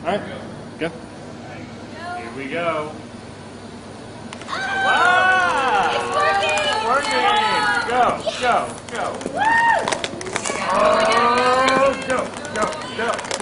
All right, go. Here we go. Wow! It's working! Working! Go, go, go. Woo! Oh, go, go, go.